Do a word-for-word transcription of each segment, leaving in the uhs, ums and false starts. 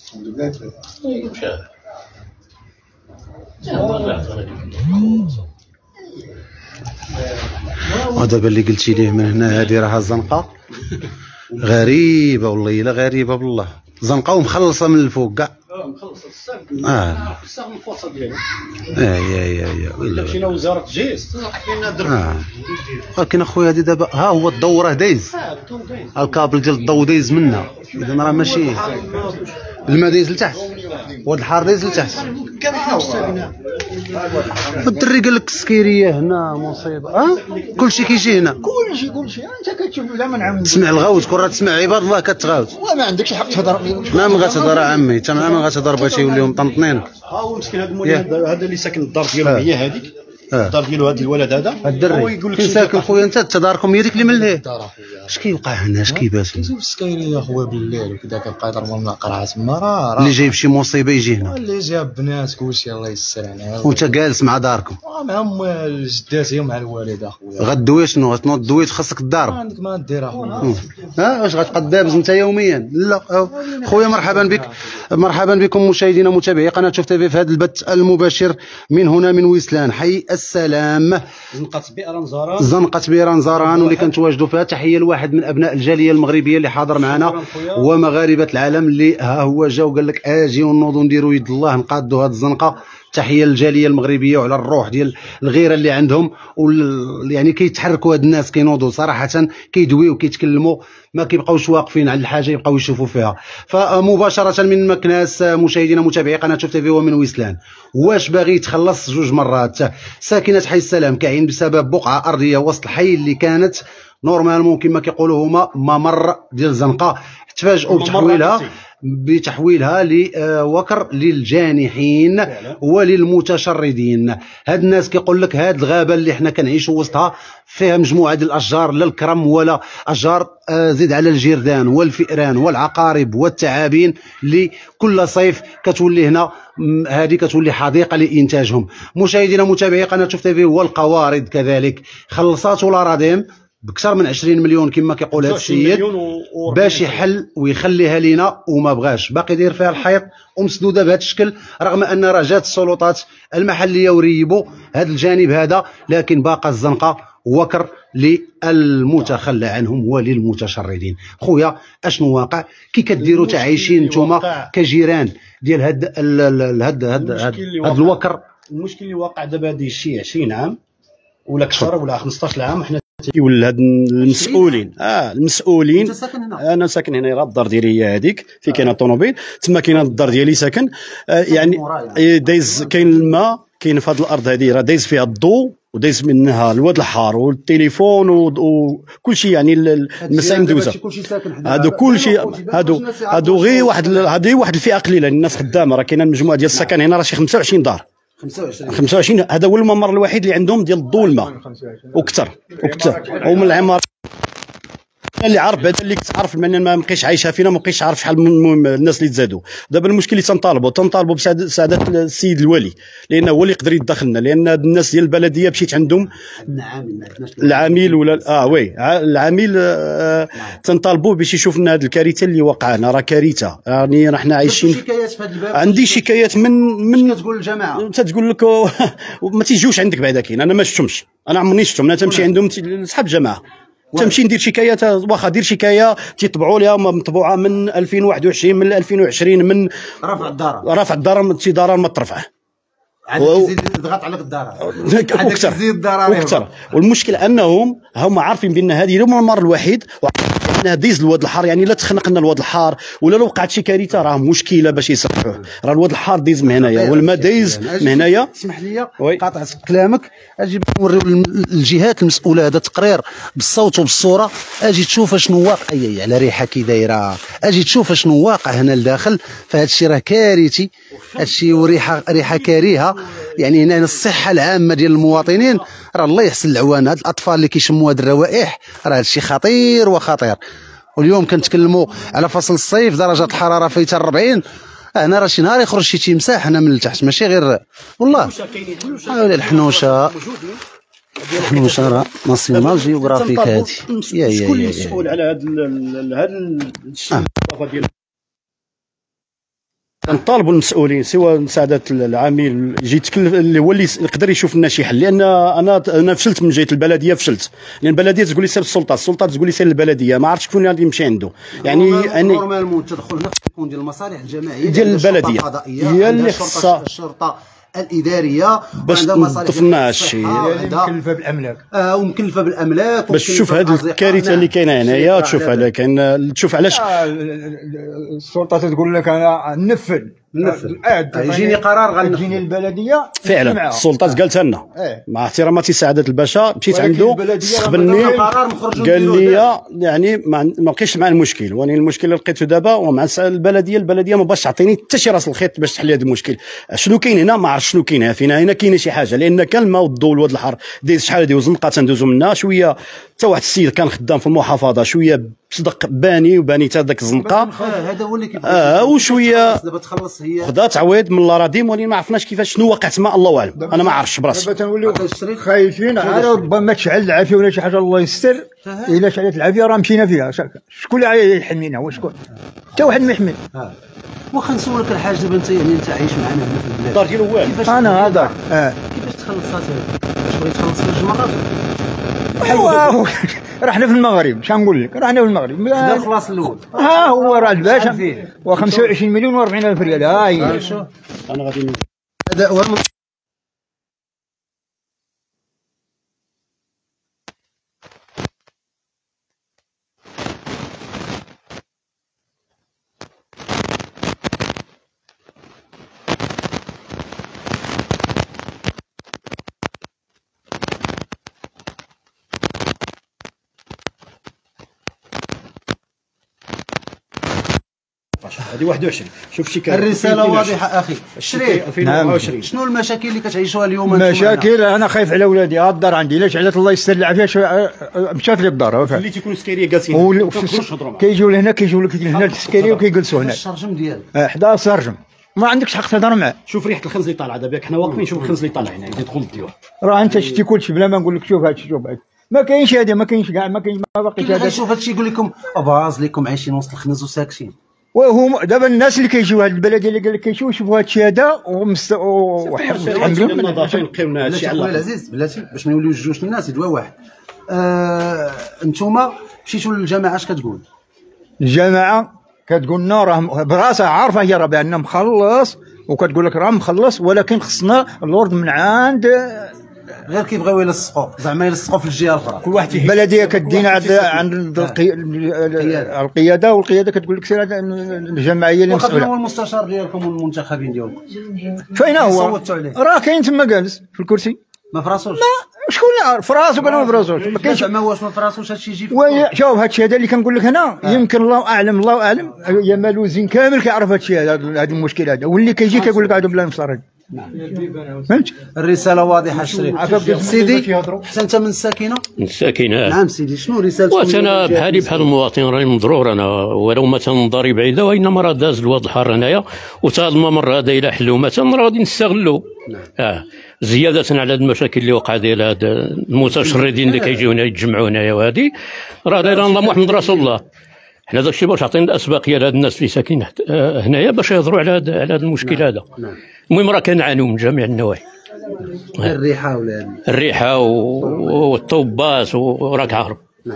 ودابا اللي قلتي ليه من هنا هذه راها الزنقه غريبه والله، الا غريبه بالله، زنقه ومخلصه من الفوق كاع. اه مخلصه الساق اه الساق الفرصه ديالو. اه يا يا يا الا مشينا وزاره الجيش كاين درب. اه ولكن اخويا هذه دابا ها هو الضو راه دايز، اه الضو دايز، الكابل ديال الضو دايز منا، اذا راه ماشي الماء دايز لتحت وهاد الحار دايز لتحت. كان حنا وصلنا والدري قال لك السكيريه هنا مصيبه. اه كلشي كيجي هنا، كلشي كلشي انت كتشوف لا من عم تسمع الغوت كون راه تسمع عباد الله كتغاوت. وما عندكش الحق تهضر. ما من غتهضر عمي، انت ما من غتهضر باش يوليو مطنطنين. ها هو مسكين هذا المولي هذا اللي ساكن الدار ديالو هي هذيك الدار ديالو، هذا الولد هذا الدري فين ساكن خويا انت؟ انت داركم هي ديك اللي من لهيه. اش كيوقع هنا؟ اش كيبات؟ كيجيو في السكايريه خويا بالليل وكذا كيبقى يضربوا لنا قرعه تما. راه اللي جايب شي مصيبه يجي هنا، اللي جاب بنات كلشي الله يسر علينا. وانت جالس مع داركم معهم الجدات هي مع الوالد اخويا. غدوي شنو؟ تنوض دويت خاصك الدار. ما عندك ما دير اخويا. ها واش غتبقى دابز انت يوميا؟ لا خويا مرحبا بك، مرحبا بكم مشاهدينا ومتابعي قناه شوف تيفي في هذا البث المباشر من هنا من ويسلان حي السلام، زنقه بئر نزران، زنقه بئر نزران، واللي كنتواجدوا فيها. تحيه لواحد من ابناء الجاليه المغربيه اللي حاضر معنا ومغاربه العالم اللي ها هو جا وقال لك اجي ونوضوا نديروا يد الله نقادوا هذه الزنقه. تحيه للجاليه المغربيه وعلى الروح ديال الغيره اللي عندهم، وال... يعني كيتحركوا هاد الناس كينوضوا صراحه كيدويو كيتكلموا، ما كيبقاوش واقفين على الحاجه، يبقاو يشوفوا فيها. فمباشره من مكناس مشاهدينا متابعي قناه شوف تيفي ومن ويسلان، واش باغي يتخلص جوج مرات؟ ساكنه حي السلام كاين بسبب بقعه ارضيه وسط الحي اللي كانت نورمالمون كما كيقولوا هما ممر ديال الزنقه، تفاجئوا بتحويلها بتحويلها لوكر للجانحين وللمتشردين. هاد الناس كيقول لك هاد الغابه اللي حنا كنعيشوا وسطها فيها مجموعه ديال الاشجار، لا الكرم ولا اشجار زيد على الجيردان والفئران والعقارب والثعابين اللي كل صيف كتولي هنا هذه كتولي حديقه لانتاجهم. مشاهدينا متابعي قناه شوف تيفي، والقوارض كذلك خلصاتوا الاراضيم بكثر من عشرين مليون كما كيقول هذا السيد باش يحل ويخليها لينا، وما بغاش، باقي يدير فيها الحيط ومسدوده بهذا الشكل، رغم ان راه جات السلطات المحليه وريبوا هذا الجانب هذا، لكن باقى الزنقه وكر للمتخلى عنهم وللمتشردين. خويا اشنو واقع؟ كي كديروا تعايشين نتوما كجيران ديال هاد هاد هاد هاد الوكر؟ المشكل اللي واقع دابا هذه شي عشرين عام ولا اكثر ولا خمسطاش عام، حنا كيولي هاد المسؤولين اه المسؤولين. انت ساكن هنا؟ انا ساكن هنا، راه الدار ديالي هي هذيك في كاينه الطوموبيل تما، كاينه الدار ديالي ساكن آه يعني دايز، كاين الماء كاين في هذه الارض هذه، راه دايز فيها الضوء ودايز منها الواد الحار والتليفون وكل شيء، يعني المسائل مدوزه. هادو كل شيء هادو هادو غير واحد هذه واحد الفئه قليله، الناس خدامه. راه كاينه المجموعه ديال السكن هنا راه شي خمسة وعشرين دار، خمسة وعشرين. هذا هو الممر الوحيد اللي عندهم ديال الضوء والماء، وكثر وكثر. ومن العمارة اللي عارف هذا اللي كتعرف من ما بقيش عايشها فينا، ما بقيش عارف شحال من الناس اللي تزادوا. دابا المشكل اللي تنطالبوا تنطالبوا بسعاده السيد الولي، لانه هو اللي يقدر يدخلنا، لان الناس ديال البلديه مشيت عندهم العامل ولا اه وي العامل آه تنطالبوا باش يشوف لنا هذه الكارثه اللي وقعنا. راه كارثه، يعني راه حنا عايشين. عندي شكايات من من تقول الجماعه تتقول لك ما تيجيوش عندك بعدا. كاين انا ما شفتهمش، انا عمرني شفتهم. انا تمشي عندهم صحاب الجماعه، تمشي ندير شكايات، واخا دير شكايه تيطبعوا لها مطبوعه من ألفين وواحد وعشرين من ألفين وعشرين من رفع الضرر، رفع الضرر شي ضرر ما ترفعه، عاد تزيد تضغط عليك الضرر وكثر وكثر. والمشكل انهم هما عارفين بان هذه هو الممر الوحيد، انها ديز الواد الحار، يعني لا تخنق لنا الواد الحار ولا لو وقعت شي كارثه راه مشكله باش يصلحوه. راه الواد الحار ديز من هنايا والماء دايز من هنايا. اسمح لي قاطعت كلامك، اجي نوريو الجهات المسؤوله هذا تقرير بالصوت وبالصوره، اجي تشوف شنو واقع. اي على ريحه كي دايره، اجي تشوف شنو واقع هنا لداخل. فهذا الشيء راه كارثي، هذا الشيء وريحه ريحه كريهه. يعني هنا الصحه العامه ديال المواطنين، راه الله يحسن العوان. هاد الاطفال اللي كيشموا هاد الروائح راه هاد الشيء خطير وخطير. واليوم كنتكلموا على فصل الصيف، درجه الحراره فايته أربعين. هنا راه شي نهار يخرج شي تيمساح هنا من التحت، ماشي غير والله. هاولي الحنوشه، الحنوشه راه ناسيونال جيوغرافيك هادي. يا يا شكون المسؤول على هاد هاد الشيء ديال كنطالبوا المسؤولين سواء سعاده العامل يجي يتكلف اللي هو اللي يقدر يشوف لنا شي حل، لان انا انا فشلت من جهه البلديه، فشلت لان البلديه تقول لي سير السلطه، السلطه تقول لي سير البلديه، ما عرفتش شكون غادي نمشي عنده. يعني اني نورمالمون التدخل هنا يكون ديال المصالح الجماعيه ديال البلديه هي اللي خصها الشرطه الاداريه باش تنظف لنا هادشي، مكلفه بالاملاك اه ومكلفه بالاملاك باش تشوف هذه الكارثه اللي كاينه هنايا، تشوف على كاين تشوف علاش السلطه تقول لك انا ننفذ ننفذ يجيني قرار غنجيني البلديه فعلا. السلطه قالتها لنا إيه. مع احتراماتي سعاده الباشا، مشيت عنده استقبلني قال لي يعني ما بقيتش مع المشكل، وانا المشكل اللي لقيته دابا ومع البلديه البلديه ما باش تعطيني حتى شي راس الخيط باش تحل هذا المشكل. شنو كاين هنا ما عرفتش شنو كاين فينا هنا، كاينه شي حاجه، لان كان الماء والضوء والواد الحر دايز شحال هادي وزنقه تندوزو منها شويه. حتى واحد السيد كان خدام في المحافظه شويه صدق باني وباني حتى داك الزنقه هذا هو اللي كيبغي اه وشويه دابا تخلص هي خدا تعويض من الاراضي، ولكن ما عرفناش كيفاش شنو وقع تما، الله اعلم، انا ما عرفتش براسي. دابا تنوليو خايفين على ربما تشعل العافيه ولا شي حاجه الله يستر. الا شعلت العافيه راه مشينا فيها، شكون اللي يحمينا؟ وشكون؟ حتى واحد ما يحمي. واخا نسولك الحاج دابا انت يعني انت عايش معنا هنا في البلاد، الدار ديالو والو انا هذا اه كيفاش تخلصات باش بغيت تخلص في الجمرات؟ ايوا رحنا في المغرب، شنو نقول لك، رحنا في المغرب هذا الخلاص الاول ها هو راه الباشا و خمسة وعشرين مليون و40 الف ريال. ها هي انا غادي هذا هو هذه واحد وعشرين. شوف شي كان الرساله واضحه اخي شريف. ألفين وأربعة وعشرين شنو المشاكل اللي كتعيشوها اليوم؟ مشاكل انا خايف على ولادي، ها الدار عندي الا شعلت الله يستر العافيه مشات لي الدار اللي تيكونوا سكيريه جالسين كيجيو لهنا كيجيو لك هنا السكيريه وكيجلسوا هنا الشرجم ديالك حدا السرجم ما عندكش حق تهضر معاه. شوف ريحه الخنز اللي طالعه دابا حنا واقفين، شوف الخنز اللي طالع هنا يدخل الديور، راه انت شتي كلشي بلا ما نقول لك شوف هادشي شوف هادشي ما كاينش هذا ما كاينش كاع ما كاينش ما باقيش هذا. شوف هادشي يقول لكم اباز لكم عايشين وسط الخنز وساكتين، وهم دابا الناس اللي كيجيو هاد البلديه اللي قال لك كيشوفوا يشوفوا هادشي هذا ومست الحمد لله نقيو لنا هادشي على خويا العزيز بلاتي باش ما يوليوش جوج الناس يدوا واحد. آه انتوما مشيتوا للجماعه اش كتقول؟ الجماعه كتقول لنا راه براسها عارفه هي راه بان مخلص وكتقول لك راه مخلص، ولكن خصنا اللورد من عند غير كيبغيو يلصقوا زعما يلصقوا في الجهه الاخرى. كل واحد البلديه كدينا عند عند القياده، والقياده كتقول لك سير الجمعيه اللي مسؤوله. هو المستشار ديالكم والمنتخبين ديالكم فين هو؟ راه كاين تما جالس في الكرسي ما فراسوش. ما شكون في راسو قال ما في راسوش ما كاينش زعما واش ما في راسوش هادشي يجي. شوف هادشي هذا اللي كنقول لك هنا آه. يمكن الله اعلم الله اعلم يا مالوزين كامل كيعرف هادشي هذا هذا المشكل هذا، واللي كيجي كيقول لك هذا بلا مصاري. فهمت؟ الرساله واضحه الشريف. سيدي حتى انت من الساكنه؟ من الساكنه. نعم سيدي شنو رسالتك؟ وانا بحالي بحال المواطن راني مضرور انا، ولو مثلا داري بعيده وانما راه داز الواد الحار هنايا، وتا هذا الممر هذا الى حلو مثلا راه غادي نستغلوا. اه زياده على هذه المشاكل اللي وقع ديال هاد المتشردين اللي كيجيو هنا يتجمعوا هنايا، وهذه راه دايره نظام محمد رسول الله. حنا داك الشيء باش عطينا الاسبقيه لهاد الناس اللي ساكنين هنايا باش يهضروا على هذا على هذا المشكل هذا. المهم راه كنعانيو من جميع النواحي. الريحه ولا الريحه والطوبات وراك عارف. نعم.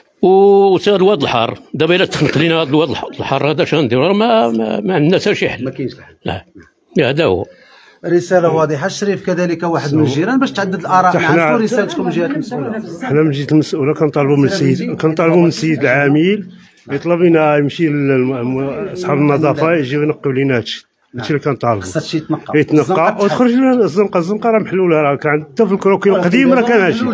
وتا الواد الحار دابا الا تخنق لينا هذا الواد الحار هذا شنو نديرو؟ ما ما, ما عندنا حتى شي حل. ما كاينش الحل. لا هذا هو. رساله واضحه. الشريف كذلك واحد من الجيران باش تعدد الاراء معكم. رسالتكم من جهه المسؤوله؟ حنا من جهه المسؤوله كنطالبوا من السيد كنطالبوا من السيد العامل يطلب لنا يمشي لاصحاب النظافه يجيو ينقيو لنا هادشي. هادشي اللي كنطالبوا. خصها شي يتنقى. يتنقى وتخرج لنا الزنقه. الزنقه راه محلوله، راه كان حتى في الكروكي القديم راه كان هادشي.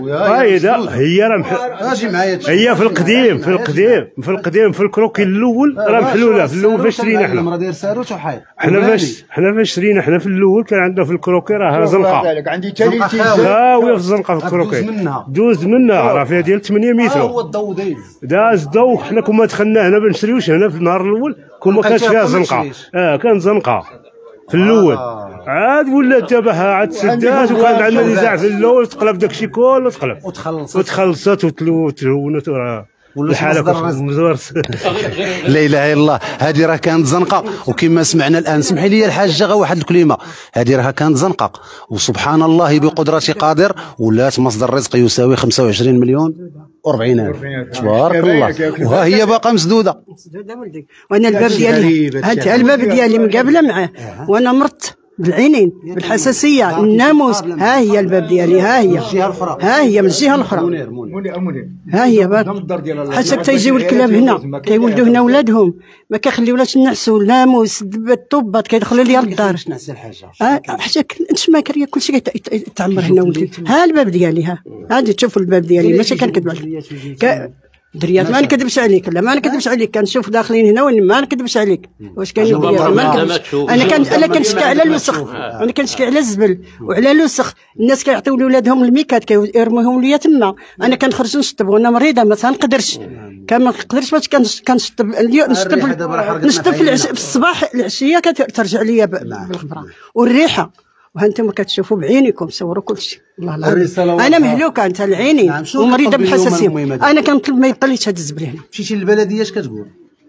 هايدا هي راه اجي معايا هي في القديم في القديم في القديم في الكروكي الاول راه محلوله. في الاول فاش شرينا حنا. راه داير ساروت وحايد. حنا فاش حنا فاش شرينا حنا في الاول كان عندنا في الكروكي راه زنقه. عندي ثلاثين خاويه في الزنقه في الكروكي. دوز منها راه فيها ديال ثمانية متر. هو الضو دايز. داز الضو. حنا كنا دخلنا هنا ما نشريوش هنا في النهار الاول كون ما كانش فيها زنقه. اه كان زنقه في الاول. آه. عاد ولات دابا عاد سدات وكان عندنا نزاع في الاول تقلب داكشي كله تقلب وتخلصت وتخلصت وتلونت وراه الحاله مزورس. لا اله الا الله. هذه راه كانت زنقه، وكما سمعنا الان سمحي لي الحاجه غير واحد الكلمه، هذه راه كانت زنقه وسبحان الله بقدرة قادر ولات مصدر رزق يساوي خمسة وعشرين مليون وأربعين ألف. تبارك الله. وها هي باقا مسدوده. مسدوده ولدي. وانا الباب ديالي هاد الباب ديالي مقابله معاه، وانا مرت بالعينين بالحساسيه الناموس. ها هي الباب ديالي، ها هي ها هي من الجهه الاخرى، ها هي باب. حتى تيجيو الكلاب هنا كيولدوا هنا ولادهم، ما كيخليوناش نعسوا. الناموس الطوبات كيدخلوا لي للدار. ها حتى الشماكريه كلشي كيتعمر هنا ولدي. ها الباب ديالي، ها هادي تشوفوا الباب ديالي، ماشي كنكذب عليك دريات. ما نكذبش عليك، لا ما نكذبش عليك، كنشوف داخلين هنا وين ما نكذبش عليك. واش كاين دريات؟ ما نكذبش. انا كان انا كنشكي على الوسخ، انا كنشكي على الزبل وعلى الوسخ. الناس كيعطيو لولادهم الميكات كيرموهم ليا تما، انا كنخرج نشطب وانا مريضه ما تنقدرش، كان ما نقدرش باش كنشطب نشطب نشطب في الصباح، العشيه كترجع ليا بالغبره والريحه. وهانتم كتشوفوا بعينيكم، صوروا كل شيء. والله العظيم انا مهلوكه انت لعيني. نعم. ومريضه بالحساسيه. انا كنطلب ما يبقاليش هاد الزبل هنا. مشيتي للبلديه اش كتقول؟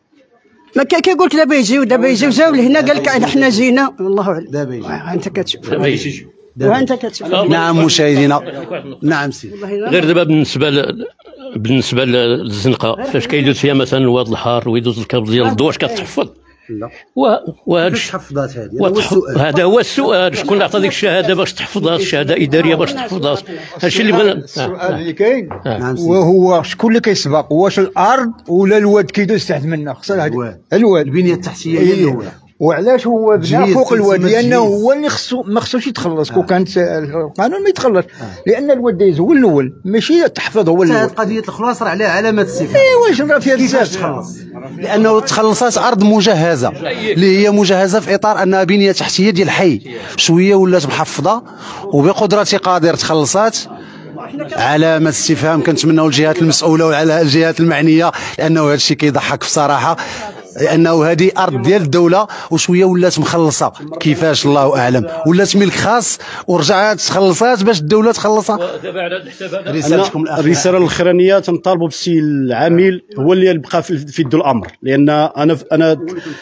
ما كيقول لك دابا يجيو دابا يجيو جاو لهنا قال لك حنا جينا والله اعلم. دابا يجي انت كتشوف دابا يجي وانت كتشوف. نعم مشاهدينا. نعم سيدي. غير دابا بالنسبه ل... بالنسبه للزنقه فاش كيدوز فيها مثلا الواد الحار ويدوز الكابل ديال الضو، واش كتحفظ؟ لا. وهذا تحفظات هذه هذا هو السؤال. شكون اللي عطى ديك الشهاده باش تحفظها؟ الشهاده اداريه باش تحفظها. هادشي اللي بغينا. السؤال اللي كاين وهو شكون اللي كيسبق، واش الارض ولا الواد كيدوز تحت منها؟ خصها الواد. البنيه التحتيه هي الاولى. وعلاش هو بنى فوق الواد؟ لانه هو اللي خصو ما خصوش يتخلص. كون كانت القانون ما يتخلص، لان الواد دايز هو الاول ماشي تحفظ هو الاول. قضيه الخلاص راه عليها علامات استفهام. ايوا واش راه فيها بزاف تخلص، لانه تخلصات ارض مجهزه اللي هي مجهزه في اطار انها بنيه تحتيه ديال الحي، شويه ولات محفظه وبقدره قادر تخلصات. علامة استفهام كنتمناو الجهات المسؤولة وعلى الجهات المعنية، لأنه هذا الشيء كيضحك بصراحة، لأنه هذه أرض ديال الدولة وشوية ولات مخلصة. كيفاش الله أعلم، ولات ملك خاص ورجعات تخلصات باش الدولة تخلصها. رسالتكم الرسالة الأخرانية تنطالبوا بالسي العامل هو اللي يبقى في يد الأمر، لأن أنا أنا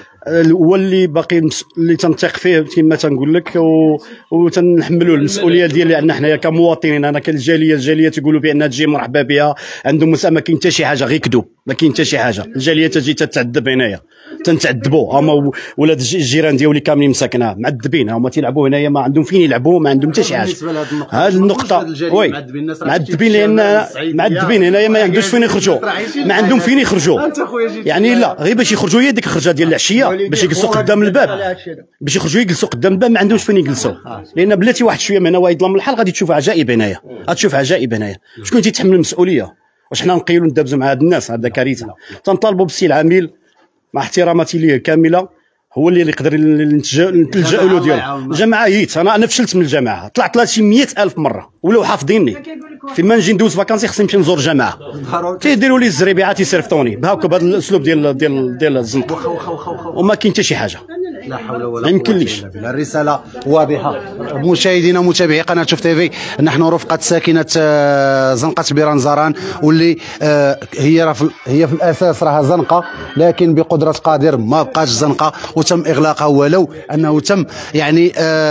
هو اللي باقي اللي تنثق فيه كما تنقول لك، وتنحملوا المسؤوليه ديال لان حنايا كمواطنين. انا كالجاليه الجاليه تيقولوا بان تجي مرحبا بها عندهم ما كاين حتى شي حاجه، غير كذوب، ما كاين حتى شي حاجه. الجاليه تجي تتعذب هنايا، تنتعذبوا. هما ولاد الجيران ديالي كاملين مساكنه معذبين، هما تيلعبوا هنايا ما عندهم فين يلعبوا، ما عندهم حتى شي حاجه. هذه النقطه وي معذبين، لان معذبين هنايا ما عندوش فين يخرجوا، ما عندهم فين يخرجوا. يعني لا غير باش يخرجوا هي ديك الخرجه ديال العشيه باش يجلسوا قدام الباب، باش يخرجوا يجلسوا قدام الباب ما عندهمش فين يجلسوا. لان بلاتي واحد شويه من هنا ويظلم الحال غادي تشوف عجائب هنايا، غتشوف عجائب هنايا. شكون تيتحمل المسؤوليه؟ واش حنا نقيلوا ندابزوا مع هاد الناس؟ هذا كارثه. تنطالبوا بالسي العامل مع احتراماتي ليه كامله، هو اللي يقدر نلجا له ديالو. الجماعه هيت انا انا فشلت من الجماعه، طلعت لها شي مئة ألف مره ولاو حافظيني. فيما نجي ندوز فاكانسي خصني نمشي نزور الجماعه، تيديروا لي الزريبيعه تيصيفطوني بهاكا بهذا الاسلوب ديال ديال ديال الزنقه، وما كاين حتى شي حاجه. لا حول ولا قوه ما يمكنليش. الرساله واضحه. مشاهدينا ومتابعي قناه شوف تيفي، نحن رفقه ساكنه زنقه بيران زران، واللي هي هي في الاساس راها زنقه، لكن بقدره قادر ما بقاش زنقه وتم اغلاقها، ولو انه تم يعني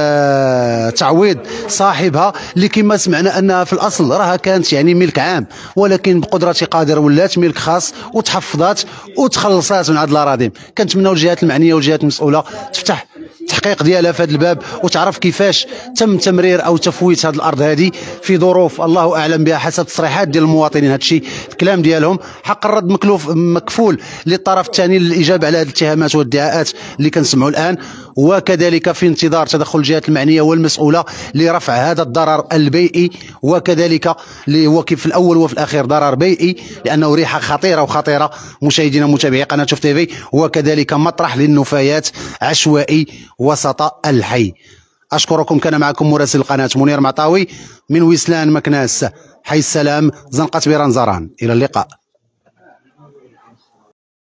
آه تعويض صاحبها اللي كما سمعنا انها في الاصل راها كانت يعني ملك عام، ولكن بقدره قادر ولات ملك خاص وتحفظات وتخلصات من هذه الاراضي. كنتمناو الجهات المعنيه والجهات المسؤوله تفتح التحقيق ديالها في هذا الباب وتعرف كيفاش تم تمرير او تفويت هذه الارض هذه في ظروف الله اعلم بها حسب تصريحات ديال المواطنين. هذا الشيء الكلام ديالهم حق الرد مكلوف مكفول للطرف الثاني للاجابه على هذه الاتهامات والادعاءات اللي كنسمعوا الان، وكذلك في انتظار تدخل الجهات المعنيه والمسؤوله لرفع هذا الضرر البيئي، وكذلك اللي هو كيف في الاول وفي الاخير ضرر بيئي، لانه ريحه خطيره وخطيره مشاهدينا متابعي قناه شوف تيفي، وكذلك مطرح للنفايات عشوائي وسط الحي. أشكركم. كان معكم مراسل القناة منير معطاوي من ويسلان مكناس، حي السلام، زنقة بيران زران. إلى اللقاء.